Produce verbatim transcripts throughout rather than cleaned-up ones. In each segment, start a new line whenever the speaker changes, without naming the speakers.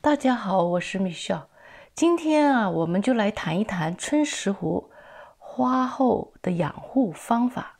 大家好，我是米笑。今天啊，我们就来谈一谈春石斛花后的养护方法。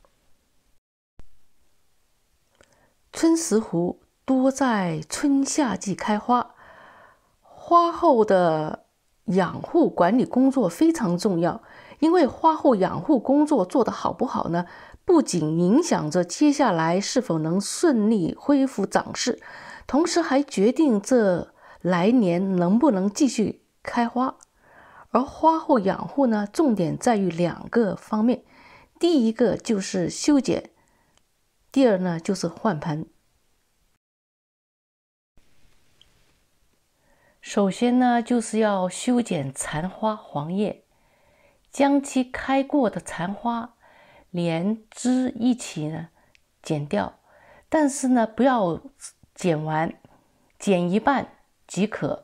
春石斛多在春夏季开花，花后的养护管理工作非常重要，因为花后养护工作做得好不好呢，不仅影响着接下来是否能顺利恢复长势，同时还决定这来年能不能继续开花。而花后养护呢，重点在于两个方面，第一个就是修剪，第二呢就是换盆。首先呢，就是要修剪残花黄叶，将其开过的残花连枝一起呢剪掉，但是呢不要剪完，剪一半即可。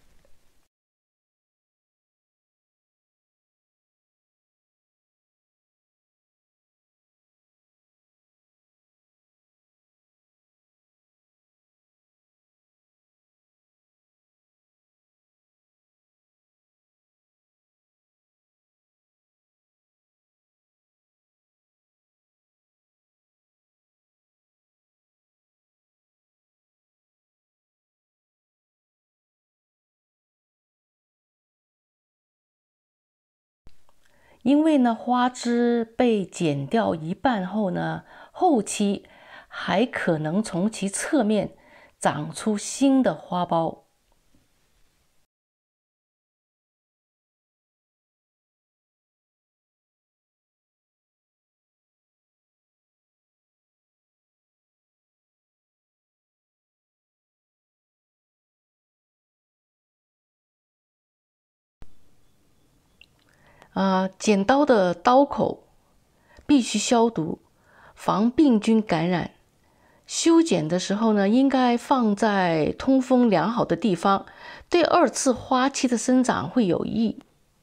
因为呢，花枝被剪掉一半后呢，后期还可能从其侧面长出新的花苞。啊，剪刀的刀口必须消毒，防病菌感染。修剪的时候呢，应该放在通风良好的地方，对二次花期的生长会有益。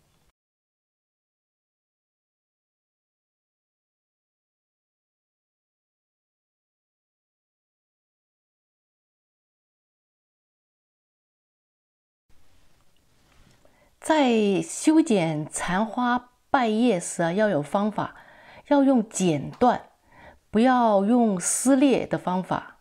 在修剪残花败叶时啊，要有方法，要用剪断，不要用撕裂的方法。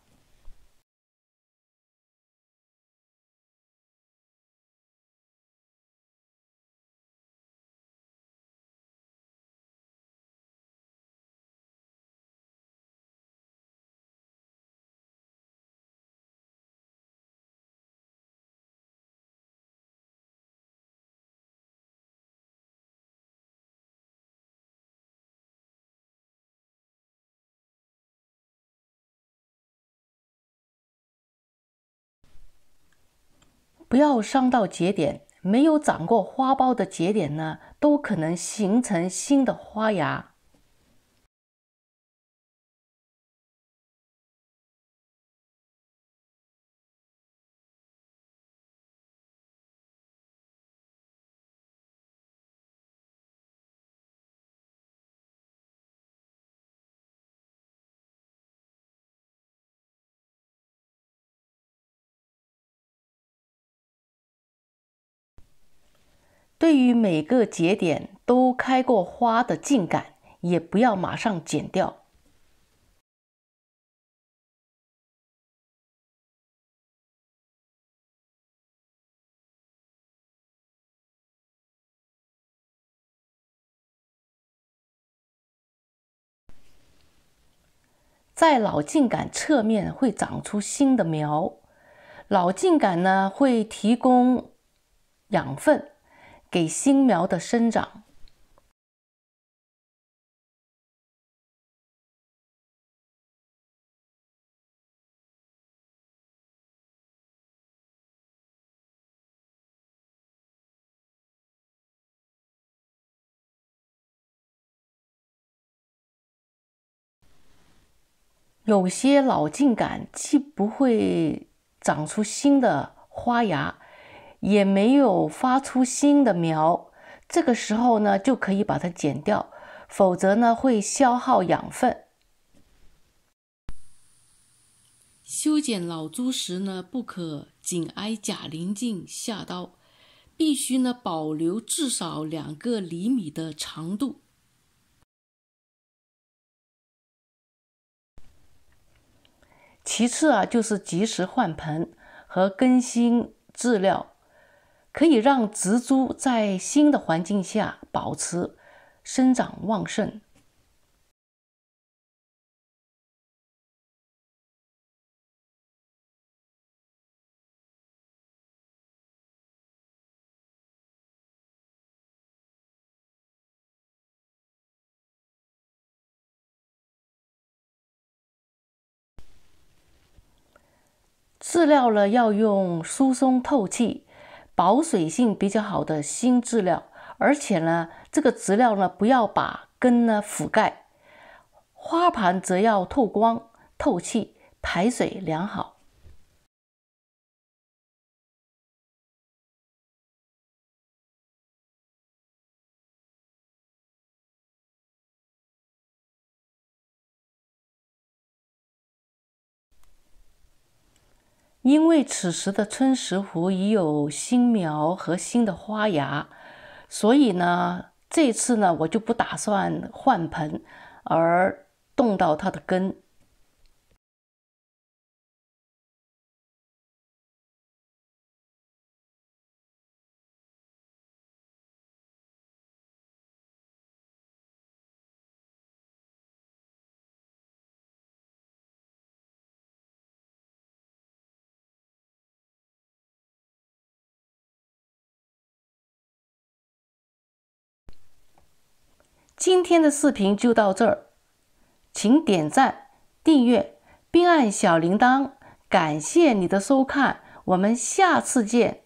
不要伤到节点，没有长过花苞的节点呢，都可能形成新的花芽。对于每个节点都开过花的茎秆，也不要马上剪掉。在老茎秆侧面会长出新的苗，老茎秆呢会提供养分给新苗的生长。有些老茎秆既不会长出新的花芽，也没有发出新的苗，这个时候呢就可以把它剪掉，否则呢会消耗养分。 修剪老猪时呢，不可紧挨假鳞茎下刀，必须呢保留至少两个厘米的长度。其次啊，就是及时换盆和更新饲料，可以让植株在新的环境下保持生长旺盛。饲料呢要用疏松透气、保水性比较好的新饲料，而且呢，这个饲料呢不要把根呢覆盖。花盘则要透光、透气、排水良好。因为此时的春石斛已有新苗和新的花芽，所以呢，这次呢我就不打算换盆，而动到它的根。今天的视频就到这儿，请点赞、订阅并按小铃铛。感谢你的收看，我们下次见。